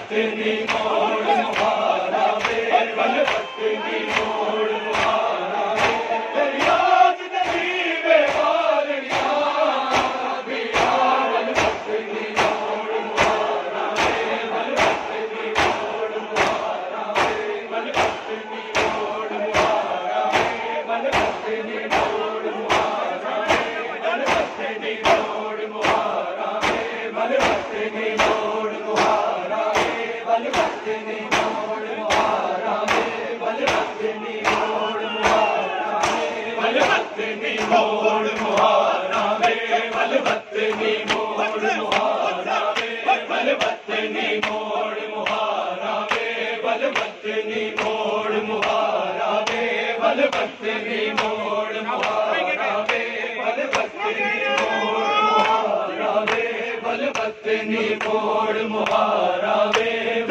वतनी मोड़ मुहारा वे वल वतनी मोड़ मुहारा वे याद नबीबे वालिया बिया वल वतनी मोड़ मुहारा वे वल वतनी मोड़ मुहारा वे वल वतनी मोड़ मुहारा वे वल वतनी मोड़ मुहारा वे वल वतनी मोड़ मुहारा वे वल वतनी मोड़ मुहारा वे वल वतनी मोड़ मुहारा वे वल वतनी मोड़ मुहारा वे वल वतनी मोड़ मुहारा वे वल वतनी मोड़ मुहारा वे वल वतनी मोड़ मुहारा वे वल वतनी मोड़ मुहारा वे वल वतनी मोड़ मुहारा वे वल वतनी मोड़ मुहारा वे वल वतनी मोड़ मुहारा वे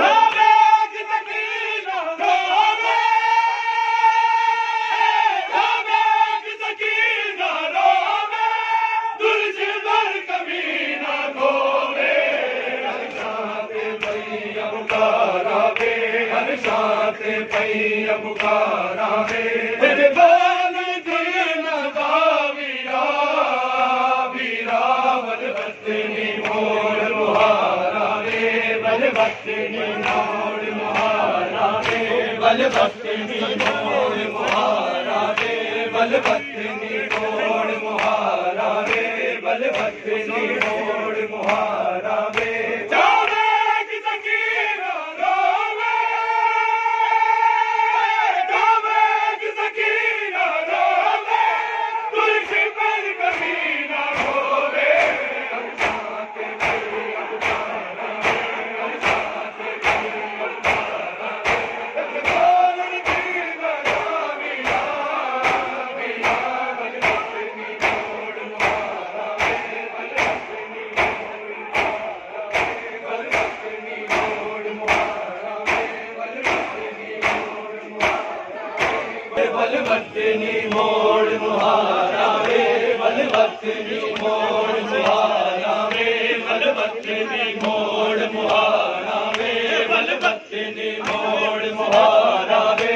पुकारा वे तेरे बाल दीना दावीरा वीरा वल वतनी मोड़ मुहारा वे वल वतनी मोड़ मुहारा वे वल वतनी मोड़ मुहारा वे वल वतनी मोड़ मुहारा वे वल वतनी मोड़ मुहारा वे वल वतनी मोड़ मुहारा वे वल वतनी मोड़ मुहारा वे वल वतनी मोड़ मुहारा वे वल वतनी मोड़ मुहारा वे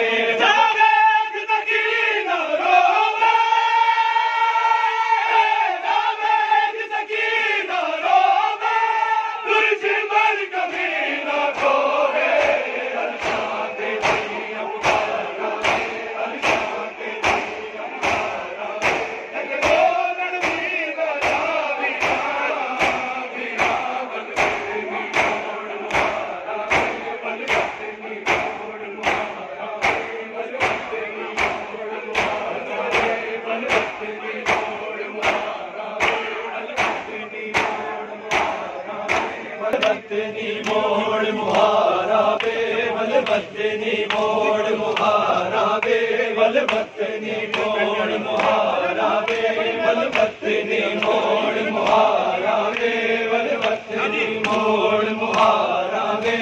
वतनी मोड़ मुहारा वे वल वतनी मोड़ मुहारा वे वल वतनी मोड़ मुहारा वे वल वतनी मोड़ मुहारा वे वल वतनी मोड़ मुहारा वे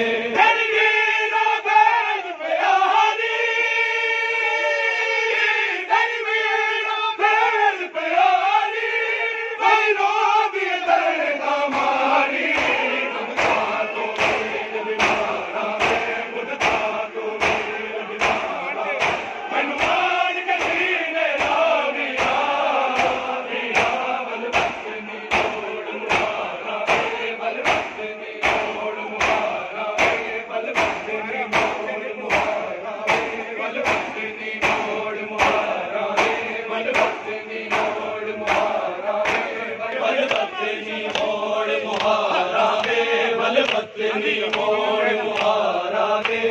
वतनी मोड़ मुहारा वे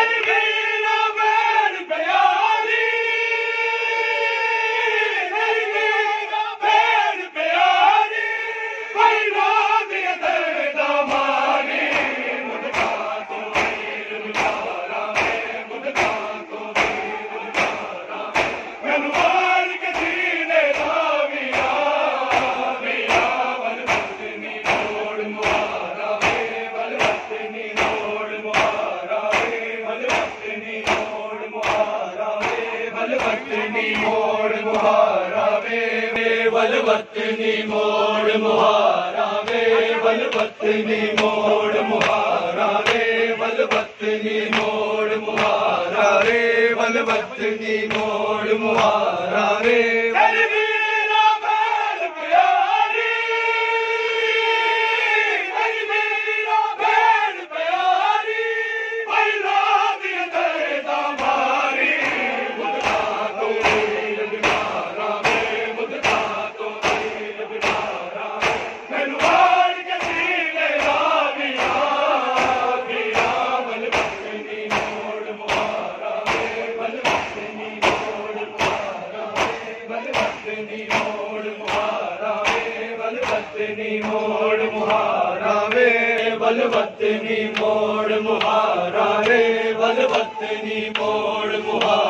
वल वतनी मोड़ मुहारा वे वल वतनी मोड़ मुहारा वे वल वल वतनी मोड़ मुहारा रे वल वतनी मोड़ मुहारा रे मोड़ मुहारा वे वल वतनी मोड़ मुहारा रे वल वतनी मोड़ मुहारा